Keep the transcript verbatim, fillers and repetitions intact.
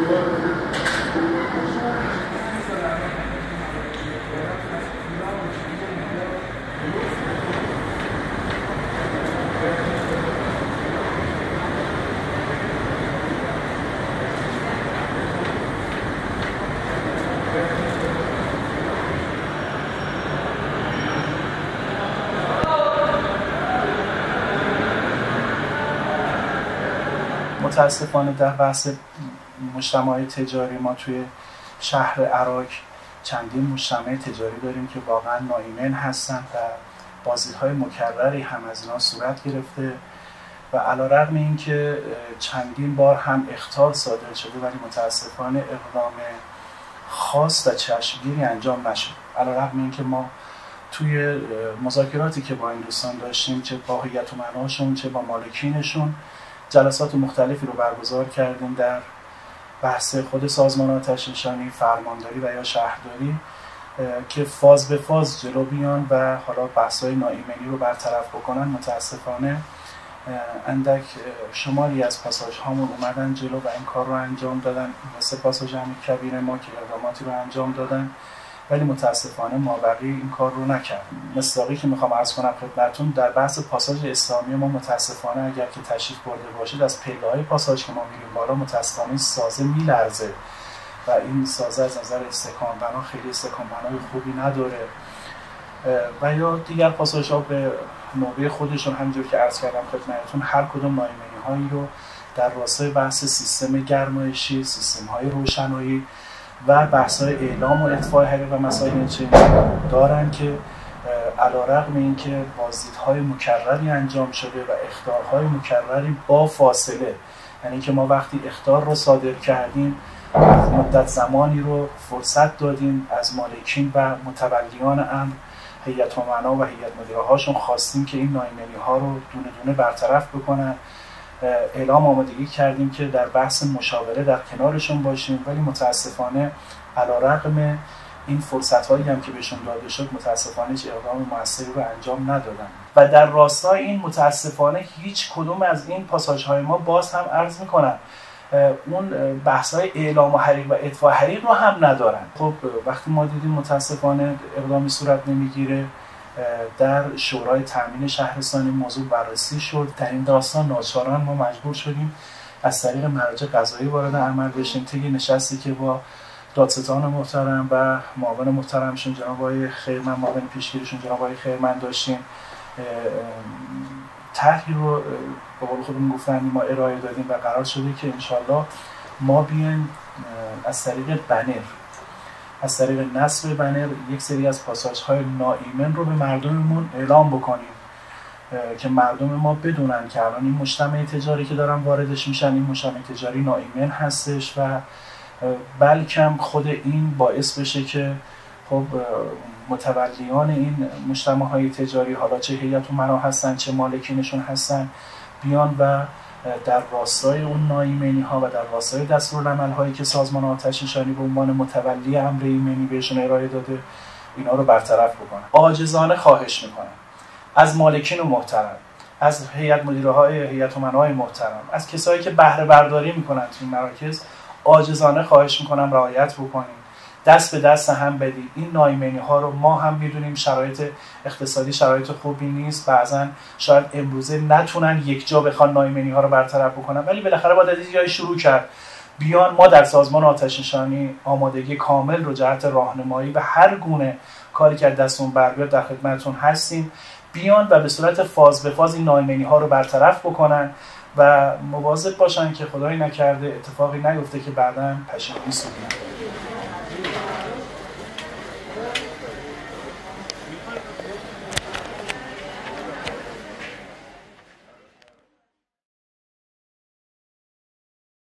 متاسفانه در بحث مجتمع تجاری ما توی شهر عراق چندین مجتمع تجاری داریم که واقعا ناایمن هستن و بازدیدهای مکرری هم از اینا صورت گرفته و علیرغم اینکه چندین بار هم اخطار صادر شده ولی متاسفانه اقدام خاص و چشمگیری انجام نشد. علیرغم اینکه ما توی مذاکراتی که با این دوستان داشتیم چه با هیئت امناشون چه با مالکینشون جلسات مختلفی رو برگزار کردیم در بحث خود سازمان آتش نشانی، فرمانداری و یا شهرداری که فاز به فاز جلو بیان و حالا بحث‌های ناایمنی رو برطرف بکنن. متاسفانه اندک شماری از پاساژ هامون اومدن جلو و این کار رو انجام دادن، مثل پاساژ امیرکبیر ما که اقداماتی رو انجام دادن ولی متاسفانه ما بقیه این کار رو نکردیم. مصداقی که میخوام عرض کنم خدمتتون در بحث پاساژ اسلامی ما متاسفانه اگر که تشریف برده باشید از پله‌های پاساژ که ما میریم بالا متاسفانه این سازه میلرزه و این سازه از نظر استحکام بنا خیلی استحکام بنای خوبی نداره و یا دیگر پاساژها به نوبه خودشون همونجور که عرض کردم خدمتتون هر کدوم ناایمنی‌هایی رو در راستای بحث سیستم گرمایشی، سیستم‌های روشنایی و بحث‌های اعلام و اطفاء حریق و مسائل چنین دارن که علیرغم اینکه بازدیدهای مکرری انجام شده و اخطارهای مکرری با فاصله، یعنی که ما وقتی اخطار رو صادر کردیم مدت زمانی رو فرصت دادیم از مالکین و متولیان امر هیئت امنا و هیئت مدیره هاشون خواستیم که این ناایمنی‌ها رو دونه دونه برطرف بکنن. اعلام آمادگی کردیم که در بحث مشاوره در کنارشون باشیم ولی متاسفانه علیرغم این فرصت‌هایی هم که بهشون داده شد متاسفانه هیچ اقدام موثری رو انجام ندادن و در راستای این متاسفانه هیچ کدوم از این پاساژهای ما باز هم عرض می‌کنن اون بحث‌های اعلام و حریق و اطفاء حریق رو هم ندارن. خب وقتی ما دیدیم متاسفانه اقدامی صورت نمیگیره در شورای تامین شهرستانی موضوع بررسی شد. در این داستان ناچاران ما مجبور شدیم از طریق مراجع قضایی وارد عمل بشیم. طی نشستی که با دادستان محترم و معاون محترمشون جناب آقای خیرمن، معاون پیشگیریشون جناب آقای خیرمن داشتیم، طرحی رو به قول خودمون گفتن ما ارائه دادیم و قرار شده که انشالله ما بیایم از طریق بنر از طریق نصب بنر یک سری از پاساژهای ناایمن رو به مردممون اعلام بکنیم که مردم ما بدونن که الان این مجتمع تجاری که دارن واردش میشن این مجتمع تجاری ناایمن هستش و بلکم خود این باعث بشه که خب متولیان این مجتمع‌های تجاری حالا چه هیئت امنا هستن چه مالکینشون هستن بیان و در راستای اون ناایمنی‌ها و در راستای دستورالعمل‌هایی که سازمان آتش نشانی به عنوان متولی امر ایمنی بهشون ارائه داده اینا رو برطرف بکنن. عاجزانه خواهش میکنم از مالکین محترم، از هیئت مدیره‌های هیئت امنای محترم، از کسایی که بهره برداری میکنن تو این مراکز عاجزانه خواهش میکنم رعایت بکنیم، دست به دست هم بدیم. این ناایمنی‌ها رو ما هم میدونیم شرایط اقتصادی شرایط خوبی نیست، بعضن شاید امروزه نتونن یک جا بخوان ناایمنی‌ها رو برطرف بکنن ولی بالاخره باید از جایی شروع کرد. بیان ما در سازمان آتش نشانی آمادگی کامل رو جهت راهنمایی و هر گونه کاری که دستمون بر بیاد در خدمتتون هستیم. بیان و به صورت فاز به فاز این ناایمنی‌ها رو برطرف بکنن و مواظب باشن که خدای نکرده اتفاقی نیفته که بعداً پشیمانی سود نکنن.